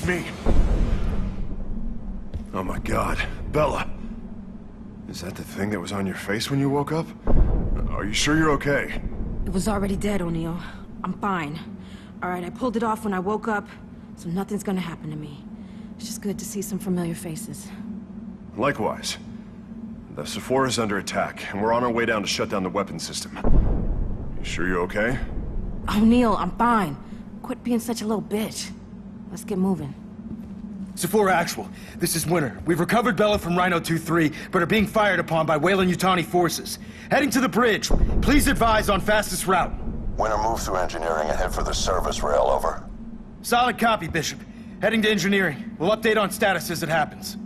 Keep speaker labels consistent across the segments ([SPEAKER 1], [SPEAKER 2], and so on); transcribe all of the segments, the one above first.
[SPEAKER 1] It's me. Oh my God, Bella. Is that the thing that was on your face when you woke up? Are you sure you're okay?
[SPEAKER 2] It was already dead, O'Neill. I'm fine. Alright, I pulled it off when I woke up, so nothing's gonna happen to me. It's just good to see some familiar faces.
[SPEAKER 1] Likewise. The Sephora's under attack, and we're on our way down to shut down the weapon system. You sure you're okay?
[SPEAKER 2] O'Neill, I'm fine. Quit being such a little bitch. Let's get moving.
[SPEAKER 3] Sephora Actual, this is Winter. We've recovered Bella from Rhino 2-3, but are being fired upon by Weyland-Yutani forces. Heading to the bridge. Please advise on fastest route.
[SPEAKER 4] Winter, move through engineering and head for the service rail, over.
[SPEAKER 3] Solid copy, Bishop. Heading to engineering. We'll update on status as it happens.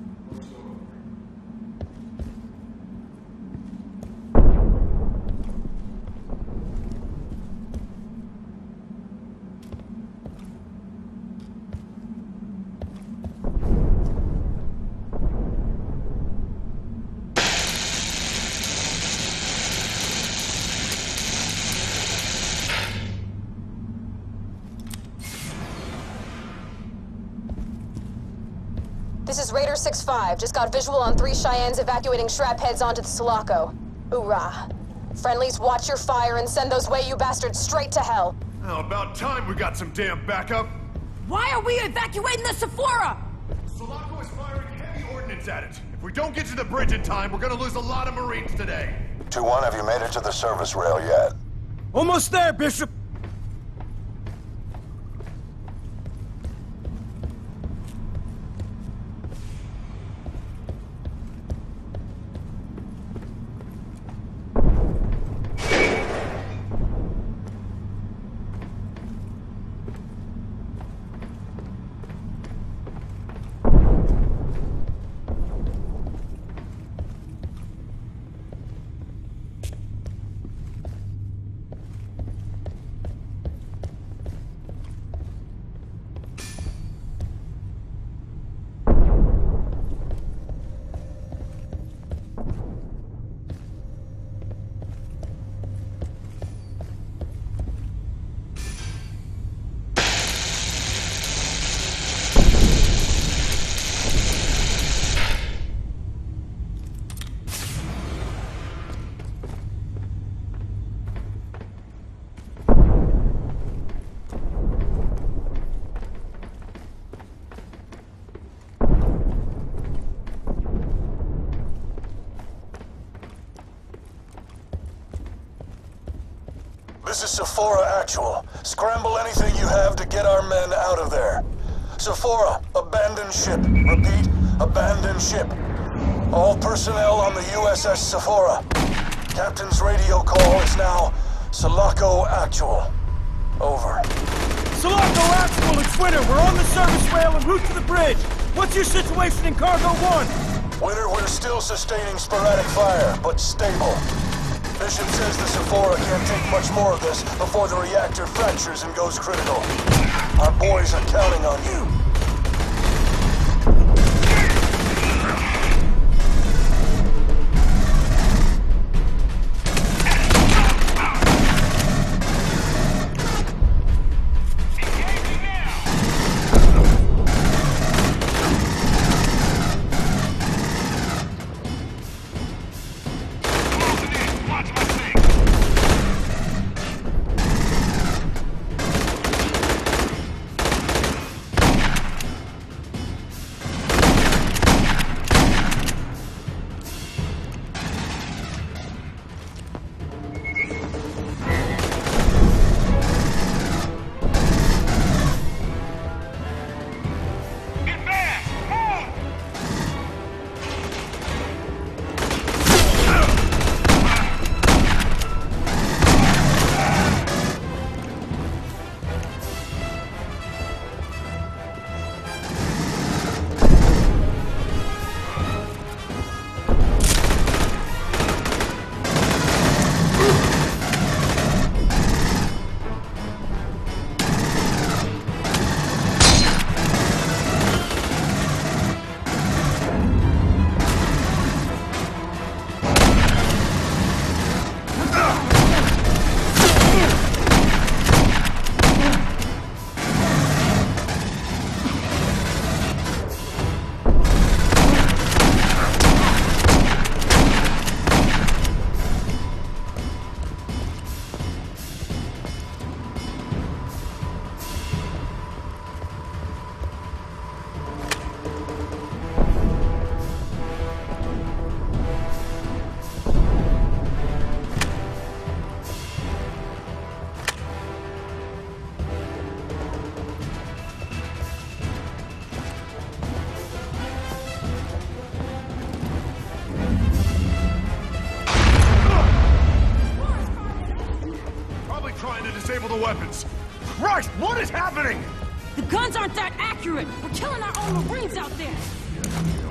[SPEAKER 5] This is Raider 6-5. Just got visual on 3 Cheyennes evacuating Shrap heads onto the Sulaco. Hoorah. Friendlies, watch your fire and send those Wei-Yu bastards straight to hell.
[SPEAKER 1] Oh, about time we got some damn backup.
[SPEAKER 2] Why are we evacuating the Sephora?
[SPEAKER 1] Sulaco is firing heavy ordnance at it. If we don't get to the bridge in time, we're gonna lose a lot of Marines today.
[SPEAKER 4] 2-1, have you made it to the service rail yet?
[SPEAKER 3] Almost there, Bishop!
[SPEAKER 4] This is Sephora Actual. Scramble anything you have to get our men out of there. Sephora, abandon ship. Repeat, abandon ship. All personnel on the USS Sephora. Captain's radio call is now Sulaco Actual. Over.
[SPEAKER 3] Sulaco Actual, it's Winter. We're on the service rail en route to the bridge. What's your situation in Cargo 1?
[SPEAKER 4] Winter, we're still sustaining sporadic fire, but stable. Bishop says the Sephora can't take much more of this before the reactor fractures and goes critical. Our boys are counting on you.
[SPEAKER 1] disassemble the weapons. Christ, what is happening?
[SPEAKER 2] The guns aren't that accurate! We're killing our own Marines out there!